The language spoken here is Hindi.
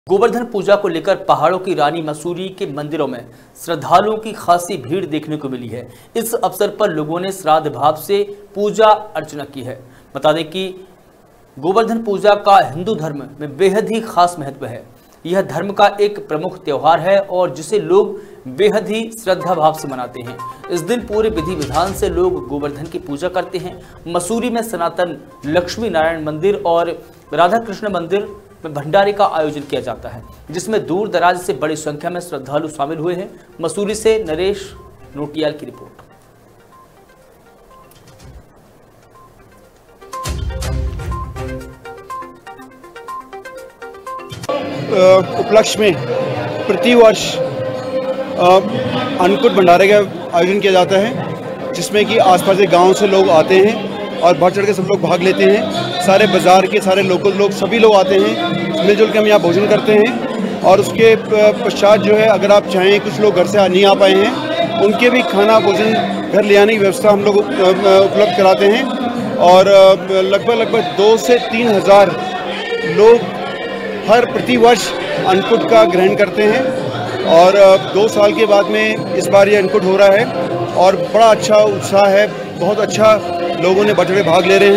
गोवर्धन पूजा को लेकर पहाड़ों की रानी मसूरी के मंदिरों में श्रद्धालुओं की खासी भीड़ देखने को मिली है। इस अवसर पर लोगों ने श्राद्ध भाव से पूजा अर्चना की है। बता दें कि गोवर्धन पूजा का हिंदू धर्म में बेहद ही खास महत्व है। यह धर्म का एक प्रमुख त्योहार है और जिसे लोग बेहद ही श्रद्धा भाव से मनाते हैं। इस दिन पूरे विधि विधान से लोग गोवर्धन की पूजा करते हैं। मसूरी में सनातन लक्ष्मी नारायण मंदिर और राधा कृष्ण मंदिर में भंडारे का आयोजन किया जाता है, जिसमें दूर दराज से बड़ी संख्या में श्रद्धालु शामिल हुए हैं। मसूरी से नरेश नोटियाल की रिपोर्ट। उपलक्ष्य में प्रतिवर्ष अन्नकूट भंडारे का आयोजन किया जाता है, जिसमें कि आसपास के गांव से लोग आते हैं और बढ़ चढ़ के सब लोग भाग लेते हैं। सारे बाज़ार के सारे लोकल लोग सभी लोग आते हैं, मिलजुल के हम यहाँ भोजन करते हैं। और उसके पश्चात जो है, अगर आप चाहें, कुछ लोग घर से नहीं आ पाए हैं, उनके भी खाना भोजन घर ले आने की व्यवस्था हम लोग उपलब्ध कराते हैं। और लगभग 2 से 3 हज़ार लोग हर प्रतिवर्ष अन्नकूट का ग्रहण करते हैं। और 2 साल के बाद में इस बार ये अन्नकूट हो रहा है और बड़ा अच्छा उत्साह है, बहुत अच्छा लोगों ने बढ़ चढ़ के भाग ले रहे हैं।